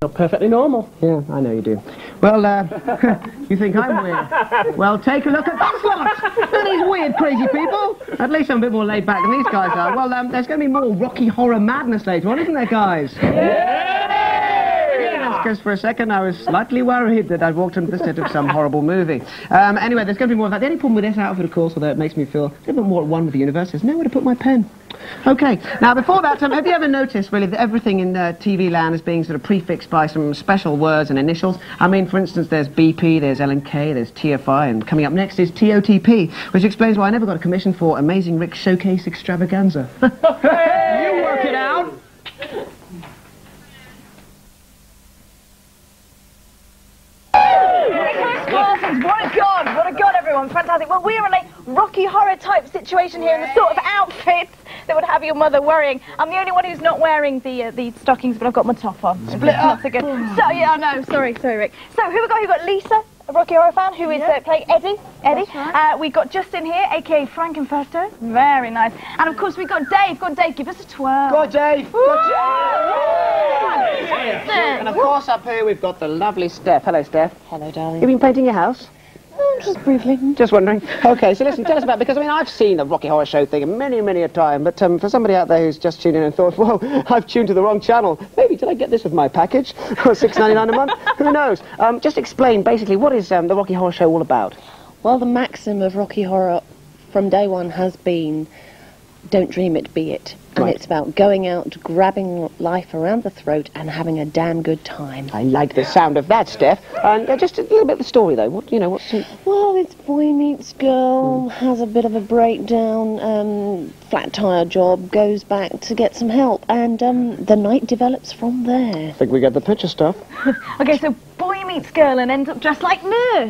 Perfectly normal. Yeah, I know you do. Well, you think I'm weird? Well, take a look at this lot! Look at these weird, crazy people! At least I'm a bit more laid back than these guys are. Well, there's going to be more Rocky Horror madness later on, isn't there, guys? Because for a second I was slightly worried that I'd walked into the set of some horrible movie. Anyway, there's going to be more of that. The only problem with this outfit, of course, although it makes me feel a little bit more at one with the universe, is nowhere to put my pen. Okay, now before that, have you ever noticed, really, that everything in TV land is being sort of prefixed by some special words and initials? I mean, for instance, there's BP, there's L&K, there's TFI, and coming up next is TOTP, which explains why I never got a commission for Amazing Rick Showcase Extravaganza. You work it out! What a god, everyone. Fantastic. Well, we're in a Rocky Horror type situation here in the sort of outfits that would have your mother worrying. I'm the only one who's not wearing the stockings, but I've got my top on. Split up. So good. So, yeah, I know. Sorry, Rick. So, who we got? We've got Lisa, a Rocky Horror fan, who is playing Eddie. Right. We've got Justin here, a.k.a. Frankenfurter. Very nice. And, of course, we've got Dave. Go on, Dave, give us a twirl. Go on, Dave. Go on, Dave. And, of course, up here we've got the lovely Steph. Hello, Steph. Hello, darling. You've been painting your house? Just briefly. Just wondering. Okay, so listen, tell us about, because I mean, I've seen the Rocky Horror Show thing many, many a time, but for somebody out there who's just tuned in and thought, whoa, I've tuned to the wrong channel, maybe did I get this with my package? Or $6.99 a month? Who knows? Just explain, basically, what is the Rocky Horror Show all about? Well, the maxim of Rocky Horror from day one has been, don't dream it, be it. And Right. it's about going out, grabbing life around the throat and having a damn good time. I like the sound of that, Steph. And just a little bit of the story, though. What, what's... Well, it's boy meets girl, has a bit of a breakdown, flat tire job, goes back to get some help, and the night develops from there. I think we get the picture, stuff. Okay, so boy meets girl and ends up dressed like Nurse.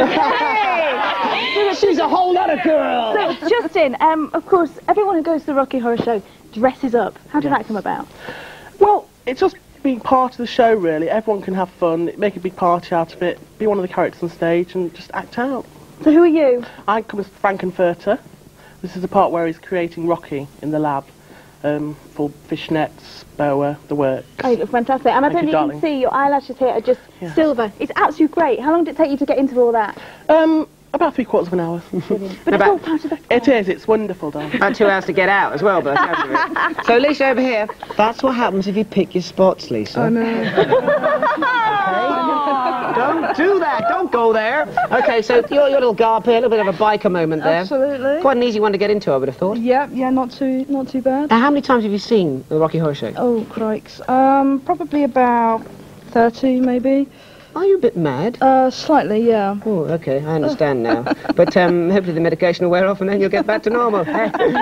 Hey! She's a whole other girl! So, Justin, of course, everyone who goes to the Rocky Horror Show dresses up. How did that come about? Well, it's just being part of the show, really. Everyone can have fun, make a big party out of it, be one of the characters on stage and just act out. So who are you? I come as Frankenfurter. This is the part where he's creating Rocky in the lab for fishnets, boa, the works. Oh, you look fantastic. And I Thank think you, you darling. can see your eyelashes here are just silver. It's absolutely great. How long did it take you to get into all that? About 3/4 of an hour. But it's all part of the... It is, it's wonderful, darling. About 2 hours to get out as well, by the sound of it. So, Lisa, over here. That's what happens if you pick your spots, Lisa. I know. Don't do that. Don't go there. Okay, so your little garb here, a little bit of a biker moment there. Absolutely. Quite an easy one to get into, I would have thought. Yeah, not too bad. Now, how many times have you seen the Rocky Horror Show? Oh, crikes. Probably about 30, maybe. Are you a bit mad? Slightly, yeah. Oh, okay, I understand now. But hopefully the medication will wear off and then you'll get back to normal. So,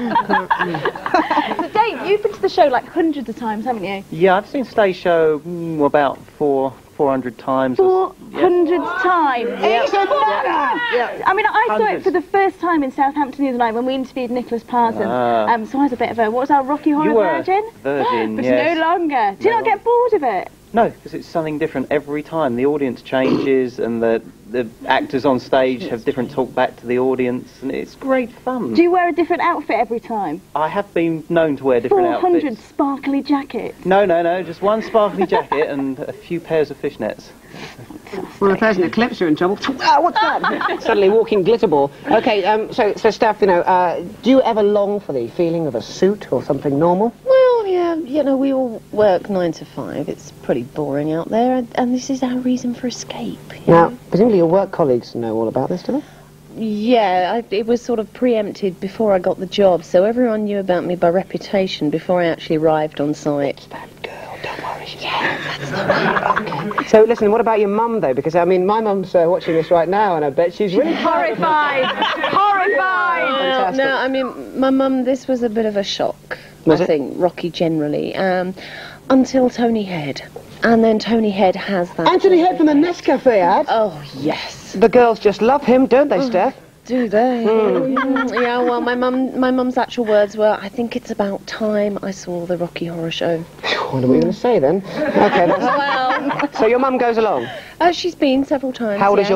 Dave, you've been to the show like hundreds of times, haven't you? Yeah, I've seen stage show about 400 times. 400 times? Yeah. I mean, I saw it Hundreds. for the first time in Southampton the other night when we interviewed Nicholas Parsons. So I was a bit of a, what was that, Rocky Horror You were virgin? virgin, But yes. no longer. Do you not get bored of it? No, because it's something different every time. The audience changes and the actors on stage have different talk back to the audience, and it's great fun. Do you wear a different outfit every time? I have been known to wear different 400 outfits. sparkly jackets? No, just one sparkly jacket and a few pairs of fishnets. Well, the person in the clips are in trouble. Ah, what's that? Suddenly walking glitter ball. Okay, so Steph, do you ever long for the feeling of a suit or something normal? Well, yeah, we all work 9 to 5. It's pretty boring out there, and this is our reason for escape. Now, presumably your work colleagues know all about this, do they? Yeah, it was sort of preempted before I got the job, so everyone knew about me by reputation before I actually arrived on site. It's that girl, don't worry. Yeah, that's the one. Okay. So, listen, what about your mum, though? Because, I mean, my mum's watching this right now, and I bet she's really Horrified! Horrified! Fantastic. No, I mean, my mum, this was a bit of a shock, Was I it? think, Rocky generally, until Tony Head. And then Tony Head has that... Anthony Head from the Nescafe ad. Oh, yes. The girls just love him, don't they, Steph? Do they? Yeah, well, my mum's actual words were, I think it's about time I saw the Rocky Horror Show. What are we going to say, then? Okay, Well, so your mum goes along. she's been several times. How old is yeah. your mum?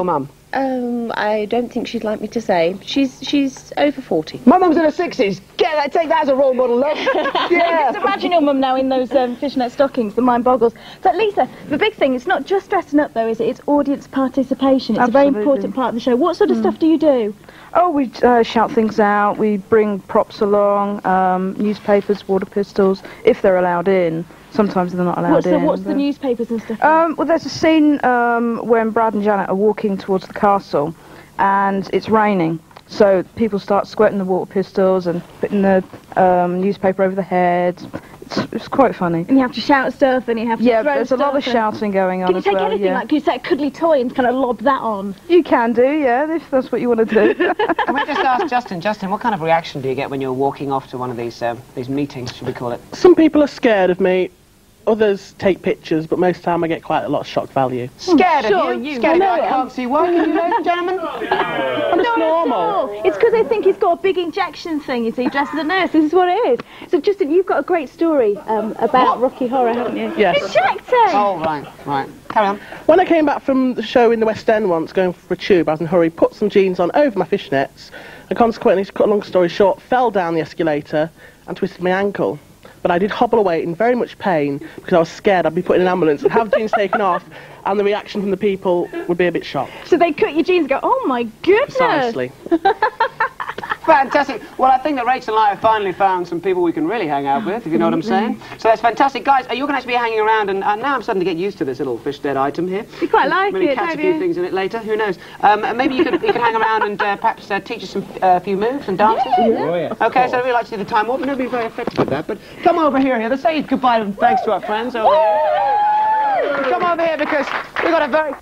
I don't think she'd like me to say. She's over 40. My mum's in her 60s. Take that as a role model, love. Yeah. Just imagine your mum now in those fishnet stockings. The mind boggles. So, Lisa, the big thing, it's not just dressing up, though, is it? It's audience participation. It's a very important part of the show. What sort of stuff do you do? Oh, we shout things out. We bring props along, newspapers, water pistols, if they're allowed in. Sometimes they're not allowed in. What's the newspapers and stuff? Well, there's a scene when Brad and Janet are walking towards the castle, and it's raining. So people start squirting the water pistols and putting the newspaper over the head. It's quite funny. And you have to shout stuff, and you have to Yeah, throw there's a lot of stuff shouting going on Can you as take well. anything, Yeah. like, can you set a cuddly toy and kind of lob that on? You can do, yeah, if that's what you want to do. Can we just ask Justin? Justin, what kind of reaction do you get when you're walking off to one of these meetings, should we call it? Some people are scared of me. Others take pictures, but most of the time I get quite a lot of shock value. Scared sure, of you? you Scared of you? know I it. can't see why, can you, ladies and gentlemen? It's normal. Oh, it's because they think he's got a big injection thing, you see, dressed as a nurse. This is what it is. So, Justin, you've got a great story about Rocky Horror, haven't you? Yes. Injecting! Oh, right. Carry on. When I came back from the show in the West End once, going for a tube, I was in a hurry, put some jeans on over my fishnets, and consequently, to cut a long story short, fell down the escalator and twisted my ankle. But I did hobble away in very much pain because I was scared I'd be put in an ambulance and have jeans taken off, and the reaction from the people would be a bit shocked. So they cut your jeans and go, oh my goodness! Precisely. Fantastic. Well, I think that Rachel and I have finally found some people we can really hang out with, if you know what I'm saying. So that's fantastic. Guys, you're going to actually be hanging around, and now I'm starting to get used to this little fishnet item here. You quite like Maybe it, catch a don't few you? things in it later, who knows. Maybe you could hang around and perhaps teach us a few moves and dances. Yeah. Okay, so I'd really like to do the time warp. Nobody very effective with that, but come over here. Let's say goodbye and thanks to our friends over here. Come over here because we've got a very...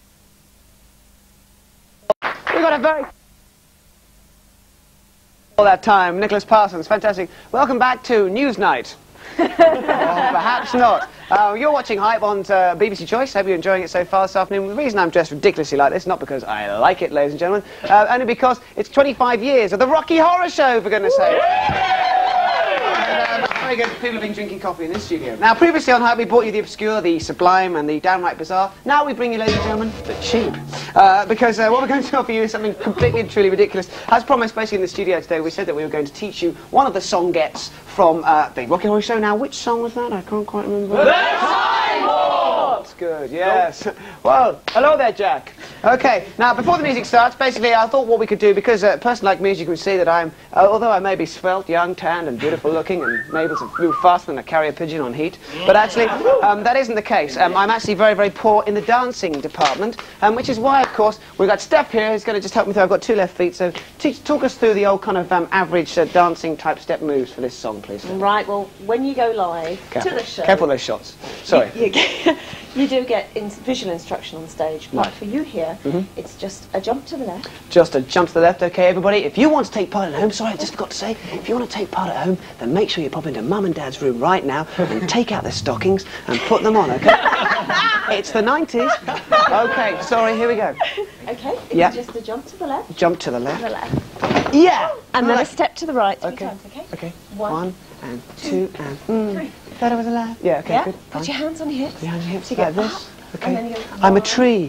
All that time, Nicholas Parsons, fantastic. Welcome back to Newsnight. Or perhaps not. You're watching Hype on BBC Choice. Hope you're enjoying it so far this afternoon. The reason I'm dressed ridiculously like this, not because I like it, ladies and gentlemen, only because it's 25 years of the Rocky Horror Show, for goodness sake. Very good. People have been drinking coffee in this studio. Now, previously on Hype, we brought you the obscure, the sublime, and the downright bizarre. Now we bring you, ladies and gentlemen, the cheap. Because what we're going to offer you is something completely and truly ridiculous. As promised, basically in the studio today, we said that we were going to teach you one of the songettes from the Rocky Horror Show. Now, which song was that? I can't quite remember. The Time Warp! That's good, yes. Well, hello there, Jack. Okay, now, before the music starts, basically, I thought what we could do, because a person like me, as you can see, that I'm, although I may be svelte, young, tanned, and beautiful looking, and able to move faster than a carrier pigeon on heat, but actually, that isn't the case. I'm actually very, very poor in the dancing department, which is why, of course, we've got Steph here who's going to just help me through. I've got two left feet, so talk us through the old kind of average dancing type step moves for this song, please. Right, well, when you go live to the show... Careful those shots. Sorry. You do get visual instruction on stage, but for you here, it's just a jump to the left. Just a jump to the left, okay, everybody? If you want to take part at home, sorry, I just forgot to say, if you want to take part at home, then make sure you pop into Mum and Dad's room right now and take out their stockings and put them on, okay? It's the 90s. Okay, sorry, here we go. Okay, Yeah. it's just a jump to the left. Jump to the left. To the left. Yeah! And then a Right. step to the right 3 Okay. times, okay? Okay, One. 1 and 2 and 3. That over the left. Yeah, okay, Yeah, good. put your hands on your hips. Behind your hips, So you like go this. up, Okay. and then you go I'm a 1, tree.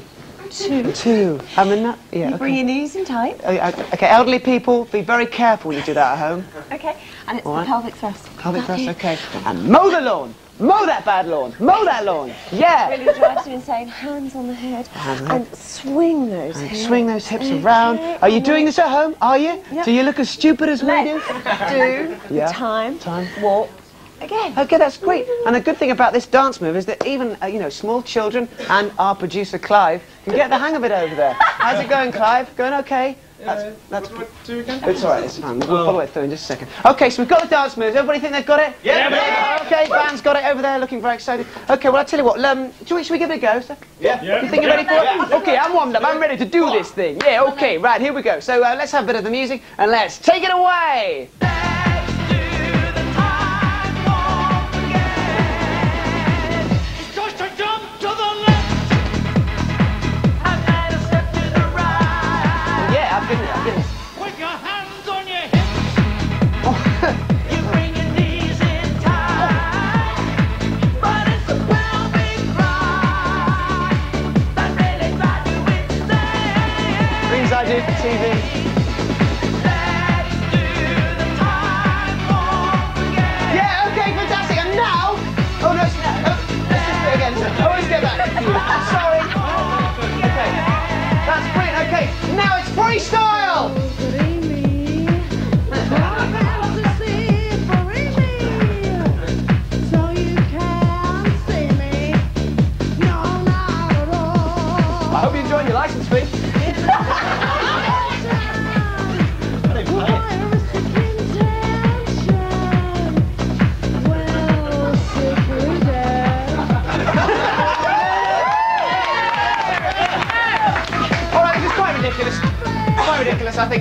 2. I'm a nut. Yeah, You bring okay. your knees in tight. Okay, elderly people, be very careful when you do that at home. Okay, and it's All the right. pelvic thrust. Pelvic thrust, okay. And mow the lawn. Mow that bad lawn. Mow that lawn. Yeah. Really drives you insane. Hands on the head. Hands on the And swing those hips. Swing those hips around. Are you doing this at home? Are you? Yep. Do you look as stupid as we do? Do Yeah. time, Time. walk, again. Okay, that's great. And the good thing about this dance move is that even, you know, small children and our producer Clive can get the hang of it over there. How's it going, Clive? Going okay? That's it's all right, it's fine. We'll follow it through in just a second. Okay, so we've got the dance moves. Everybody think they've got it? Yeah. Okay, band's got it over there, looking very excited. Okay, well, I'll tell you what, should we give it a go, sir? Yeah. You think you're ready for it? Okay, I'm warmed up. I'm ready to do this thing. Yeah, okay, right, here we go. So let's have a bit of the music, and let's take it away! Put your hands on your hips. You bring your knees in tight. But it's the pelvic thrust that really drives you insane.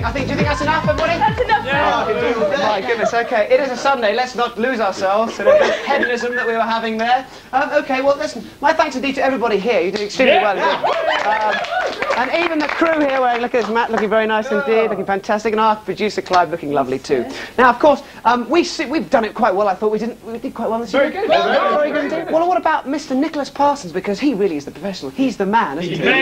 do you think that's enough, everybody? That's enough. Oh, my goodness, okay. It is a Sunday. Let's not lose ourselves in a bit of hedonism that we were having there. Okay, well, listen, my thanks indeed to everybody here. You did extremely well indeed. And even the crew here, look at this, Matt looking very nice indeed, looking fantastic, and our producer Clive looking lovely too. Now, of course, we've done it quite well. I thought we did quite well this year. Very good. Very good indeed. Well, what about Mr. Nicholas Parsons? Because he really is the professional. He's the man, isn't he?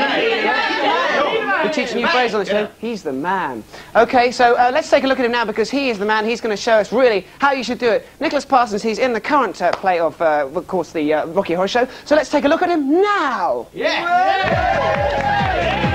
We teach a new phrase on the show. He's the man. Okay, so let's take a look at him now because he is the man. He's going to show us really how you should do it. Nicholas Parsons, he's in the current play of course, the Rocky Horror Show. So let's take a look at him now. Yeah.